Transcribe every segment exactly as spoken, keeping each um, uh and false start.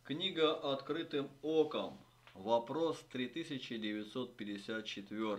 Книга «Открытым оком». Вопрос три тысячи девятьсот пятьдесят четыре.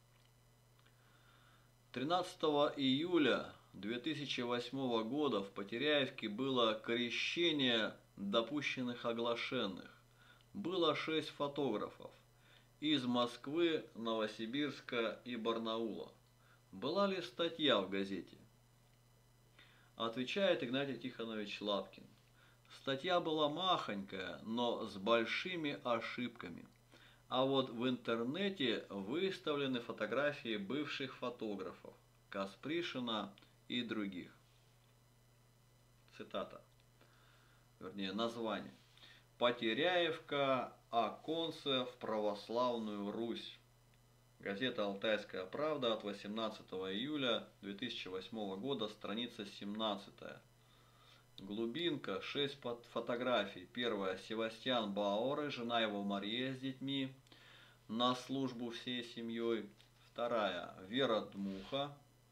тринадцатого июля две тысячи восьмого года в Потеряевке было крещение допущенных оглашенных. Было шесть фотографов из Москвы, Новосибирска и Барнаула. Была ли статья в газете? Отвечает Игнатий Тихонович Лапкин. Статья была махонькая, но с большими ошибками. А вот в интернете выставлены фотографии бывших фотографов Каспришина и других. Цитата. Вернее, название. Потеряевка. Оконце в православную Русь. Газета «Алтайская правда» от восемнадцатого июля две тысячи восьмого года, страница семнадцатая. Глубинка, шесть фотографий. Первая. Севастьян Баоры, жена его Мария с детьми, на службу всей семьей. Вторая. Вера Дмуха.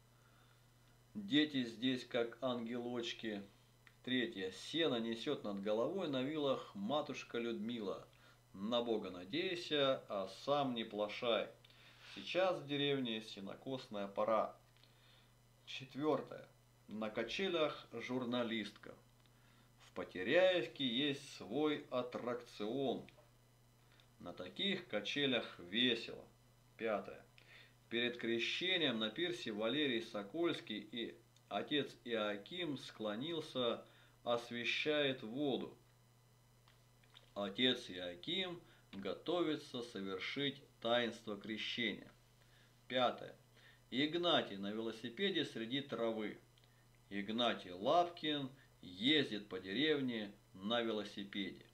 Дети здесь как ангелочки. Третья. Сено несет над головой на вилах матушка Людмила. На Бога надейся, а сам не плашай. Сейчас в деревне сенокосная пора. Четвертое. На качелях журналистка. В Потеряевке есть свой аттракцион. На таких качелях весело. Пятое. Перед крещением на пирсе Валерий Сокольский и отец Иоаким склонился, освящает воду. Отец Иоаким готовится совершить таинство крещения. Пятое. Игнатий на велосипеде среди травы. Игнатий Лапкин ездит по деревне на велосипеде.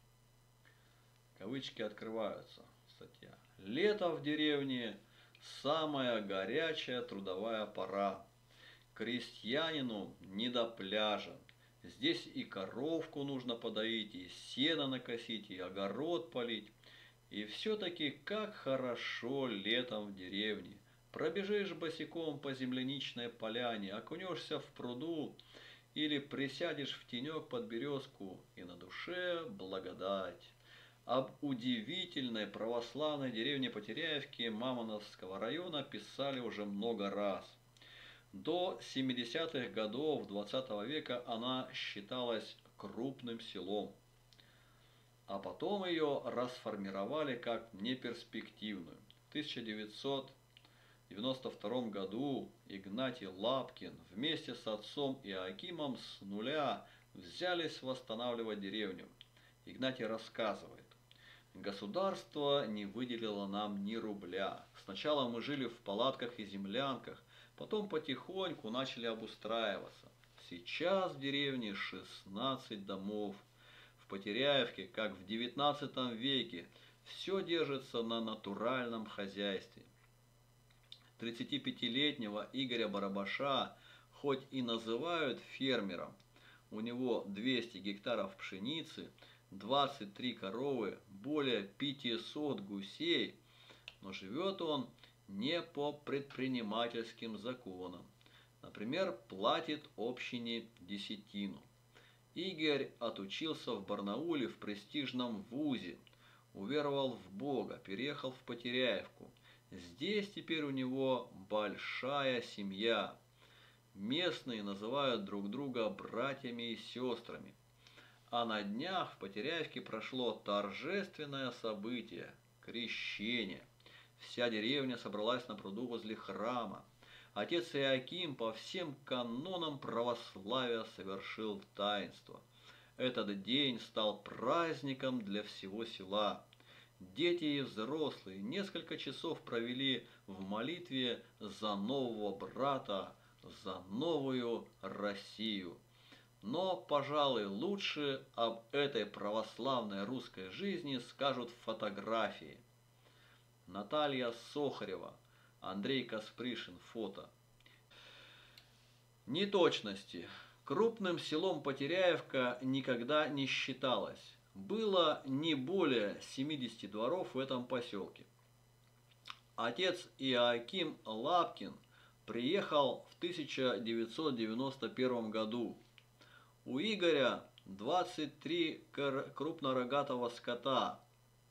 Кавычки открываются. Статья. Лето в деревне – самая горячая трудовая пора. Крестьянину не до пляжа. Здесь и коровку нужно подоить, и сено накосить, и огород полить. И все-таки как хорошо летом в деревне. Пробежишь босиком по земляничной поляне, окунешься в пруду или присядешь в тенек под березку, и на душе благодать. Об удивительной православной деревне Потеряевки Мамоновского района писали уже много раз. До семидесятых годов двадцатого века она считалась крупным селом. А потом ее расформировали как неперспективную. В тысяча девятьсот девяносто втором году Игнатий Лапкин вместе с отцом Иоакимом с нуля взялись восстанавливать деревню. Игнатий рассказывает. Государство не выделило нам ни рубля. Сначала мы жили в палатках и землянках, потом потихоньку начали обустраиваться. Сейчас в деревне шестнадцать домов. В Потеряевке, как в девятнадцатом веке, все держится на натуральном хозяйстве. тридцатипятилетнего Игоря Барабаша хоть и называют фермером, у него двести гектаров пшеницы, двадцать три коровы, более пятисот гусей, но живет он не по предпринимательским законам. Например, платит общине десятину. Игорь отучился в Барнауле в престижном вузе, уверовал в Бога, переехал в Потеряевку. Здесь теперь у него большая семья. Местные называют друг друга братьями и сестрами. А на днях в Потеряевке прошло торжественное событие – крещение. Вся деревня собралась на пруду возле храма. Отец Иоаким по всем канонам православия совершил таинство. Этот день стал праздником для всего села. Дети и взрослые несколько часов провели в молитве за нового брата, за новую Россию. Но, пожалуй, лучше об этой православной русской жизни скажут фотографии. Наталья Сохарева, Андрей Каспришин, фото. Неточности. Крупным селом Потеряевка никогда не считалось. Было не более семидесяти дворов в этом поселке. Отец Иоаким Лапкин приехал в тысяча девятьсот девяносто первом году. У Игоря двадцать три крупнорогатого скота,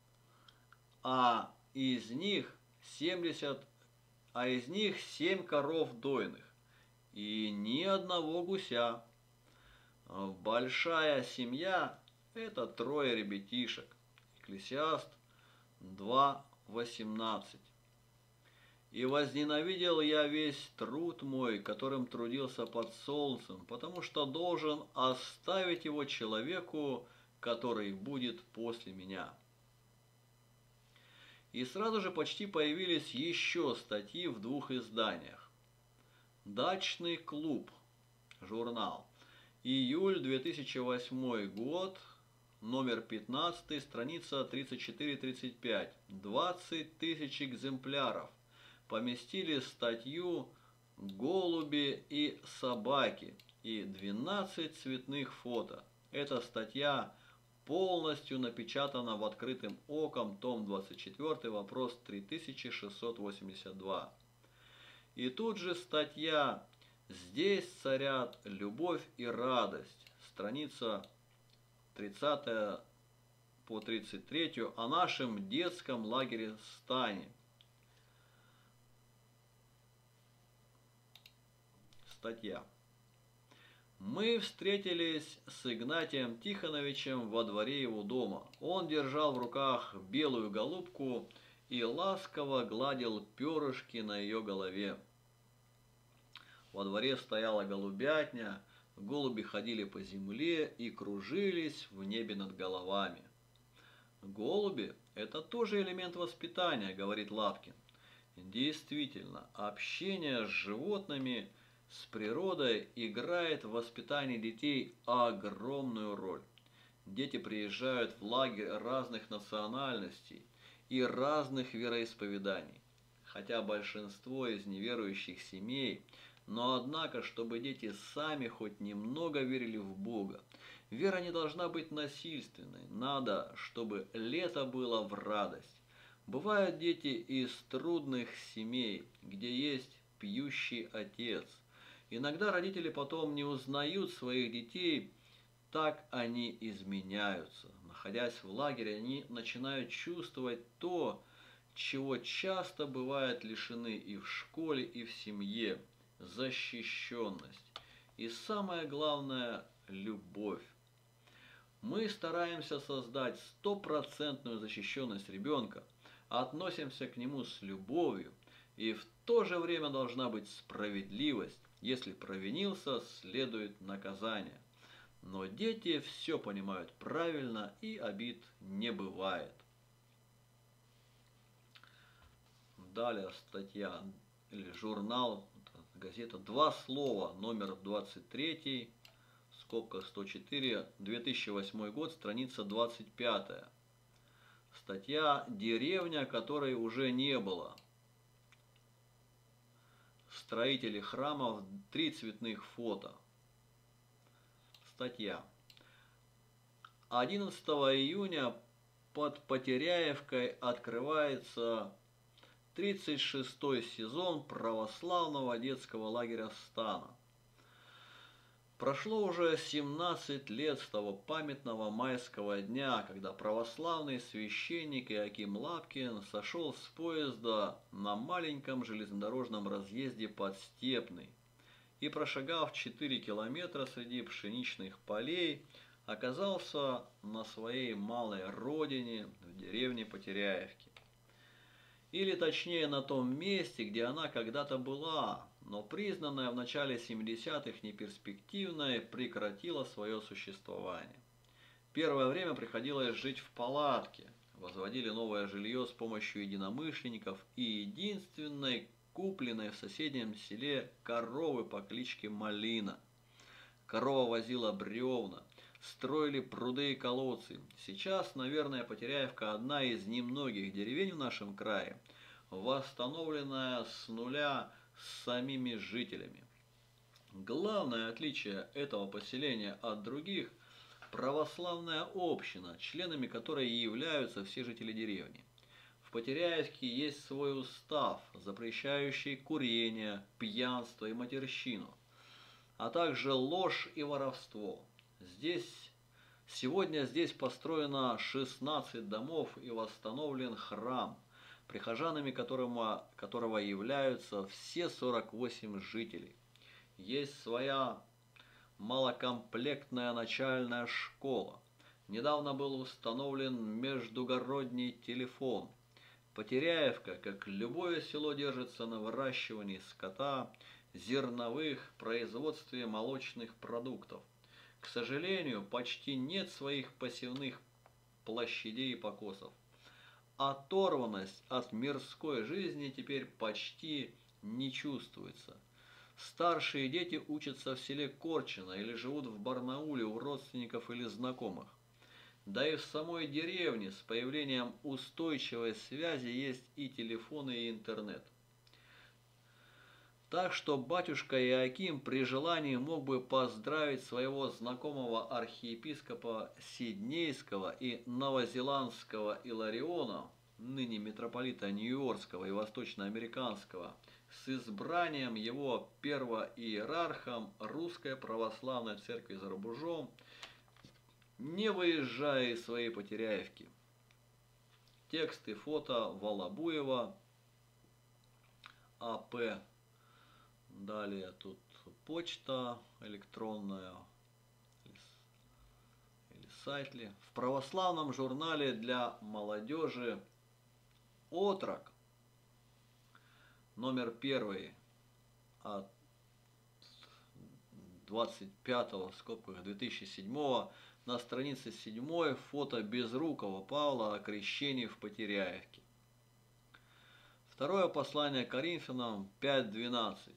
а из них семьдесят, а из них семь коров дойных и ни одного гуся. Большая семья – это трое ребятишек. Экклесиаст два восемнадцать. И возненавидел я весь труд мой, которым трудился под солнцем, потому что должен оставить его человеку, который будет после меня. И сразу же почти появились еще статьи в двух изданиях. Дачный клуб, журнал, июль две тысячи восьмой год, номер пятнадцать, страница тридцать четыре тридцать пять, двадцать тысяч экземпляров. Поместили статью «Голуби и собаки» и двенадцать цветных фото. Эта статья полностью напечатана в «Открытым оком», том двадцать четыре, вопрос три тысячи шестьсот восемьдесят два. И тут же статья «Здесь царят любовь и радость», страница тридцатая по тридцать третью, о нашем детском лагере Стане. Статья. Мы встретились с Игнатием Тихоновичем во дворе его дома. Он держал в руках белую голубку и ласково гладил перышки на ее голове. Во дворе стояла голубятня, голуби ходили по земле и кружились в небе над головами. Голуби – это тоже элемент воспитания, говорит Лапкин. Действительно, общение с животными, с природой играет в воспитании детей огромную роль. Дети приезжают в лагерь разных национальностей и разных вероисповеданий. Хотя большинство из неверующих семей, но однако, чтобы дети сами хоть немного верили в Бога. Вера не должна быть насильственной. Надо, чтобы лето было в радость. Бывают дети из трудных семей, где есть пьющий отец. Иногда родители потом не узнают своих детей, так они изменяются. Находясь в лагере, они начинают чувствовать то, чего часто бывают лишены и в школе, и в семье – защищенность. И самое главное – любовь. Мы стараемся создать стопроцентную защищенность ребенка, относимся к нему с любовью, и в то же время должна быть справедливость. Если провинился, следует наказание. Но дети все понимают правильно, и обид не бывает. Далее статья или журнал, газета «Два слова», номер двадцать три, скобка сто четыре, две тысячи восьмой год, страница двадцать пятая. Статья «Деревня, которой уже не было». Строители храмов, три цветных фото. Статья. одиннадцатого июня под Потеряевкой открывается тридцать шестой сезон православного детского лагеря Стана. Прошло уже семнадцать лет с того памятного майского дня, когда православный священник Иоаким Лапкин сошел с поезда на маленьком железнодорожном разъезде Подстепный и, прошагав четыре километра среди пшеничных полей, оказался на своей малой родине в деревне Потеряевки. Или точнее на том месте, где она когда-то была, но признанная в начале семидесятых неперспективной прекратила свое существование. Первое время приходилось жить в палатке, возводили новое жилье с помощью единомышленников и единственной купленной в соседнем селе коровы по кличке Малина. Корова возила бревна, строили пруды и колодцы. Сейчас, наверное, Потеряевка одна из немногих деревень в нашем крае, восстановленная с нуля с самими жителями. Главное отличие этого поселения от других – православная община, членами которой и являются все жители деревни. В Потеряевке есть свой устав, запрещающий курение, пьянство и матерщину, а также ложь и воровство. Здесь Сегодня здесь построено шестнадцать домов и восстановлен храм, прихожанами которого, которого являются все сорок восемь жителей. Есть своя малокомплектная начальная школа. Недавно был установлен междугородний телефон. Потеряевка, как любое село, держится на выращивании скота, зерновых, производстве молочных продуктов. К сожалению, почти нет своих посевных площадей и покосов. Оторванность от мирской жизни теперь почти не чувствуется. Старшие дети учатся в селе Корчино или живут в Барнауле у родственников или знакомых. Да и в самой деревне с появлением устойчивой связи есть и телефоны, и интернет. Так что батюшка Иоаким при желании мог бы поздравить своего знакомого архиепископа Сиднейского и новозеландского Илариона, ныне митрополита Нью-Йоркского и восточноамериканского, с избранием его первоиерархом Русской Православной Церкви за рубежом, не выезжая из своей Потеряевки. Текст и фото Волобуева, А П. Далее тут почта электронная или сайт ли. В православном журнале для молодежи «Отрок» номер первый от двадцать пятого в скобках две тысячи седьмого на странице седьмой фото Безрукова Павла о крещении в Потеряевке. Второе послание Коринфянам пять двенадцать.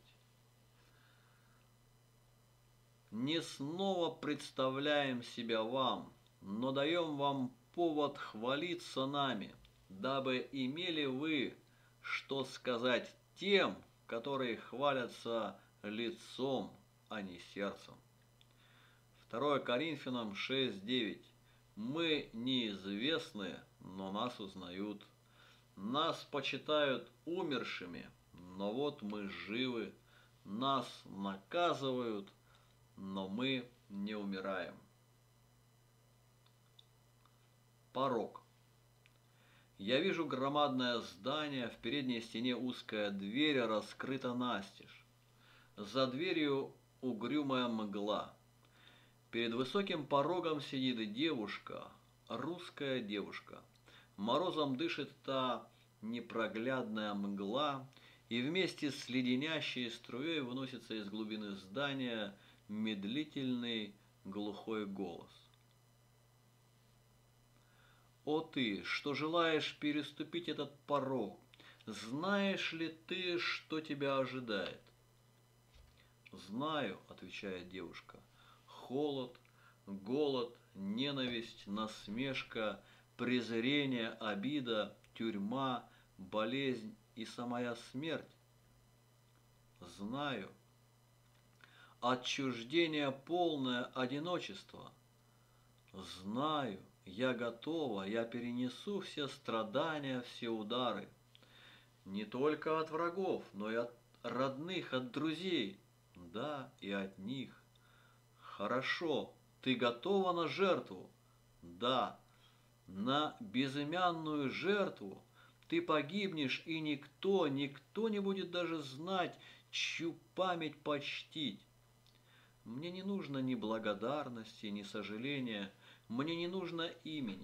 Не снова представляем себя вам, но даем вам повод хвалиться нами, дабы имели вы, что сказать тем, которые хвалятся лицом, а не сердцем. Второе Коринфянам шесть девять. Мы неизвестны, но нас узнают. Нас почитают умершими, но вот мы живы. Нас наказывают, но мы не умираем. Порог. Я вижу громадное здание, в передней стене узкая дверь раскрыта настежь. За дверью угрюмая мгла. Перед высоким порогом сидит девушка, русская девушка. Морозом дышит та непроглядная мгла, и вместе с леденящей струей выносится из глубины здания медлительный глухой голос. О ты, что желаешь переступить этот порог, знаешь ли ты, что тебя ожидает? Знаю, отвечает девушка. Холод, голод, ненависть, насмешка, презрение, обида, тюрьма, болезнь и самая смерть. Знаю. Отчуждение, полное одиночество. Знаю, я готова, я перенесу все страдания, все удары. Не только от врагов, но и от родных, от друзей. Да, и от них. Хорошо, ты готова на жертву? Да, на безымянную жертву. Ты погибнешь, и никто, никто не будет даже знать, чью память почтить. Мне не нужно ни благодарности, ни сожаления, мне не нужно имени.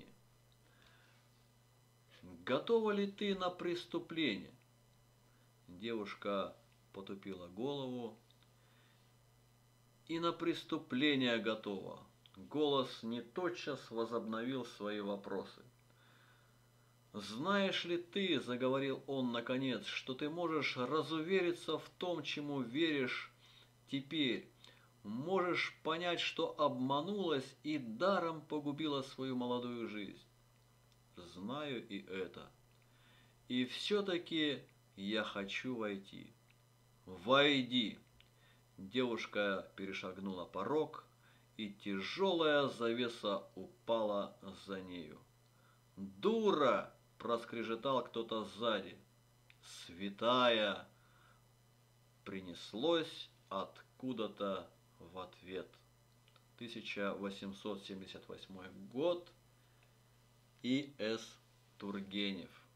Готова ли ты на преступление? Девушка потупила голову. И на преступление готова. Голос не тотчас возобновил свои вопросы. «Знаешь ли ты, — заговорил он наконец, — что ты можешь разувериться в том, чему веришь теперь, можешь понять, что обманулась и даром погубила свою молодую жизнь? Знаю и это. И все-таки я хочу войти. Войди!» Девушка перешагнула порог, и тяжелая завеса упала за нею. «Дура!» – проскрежетал кто-то сзади. «Святая!» – принеслось откуда-то в ответ. тысяча восемьсот семьдесят восьмой год. И С. Тургенев.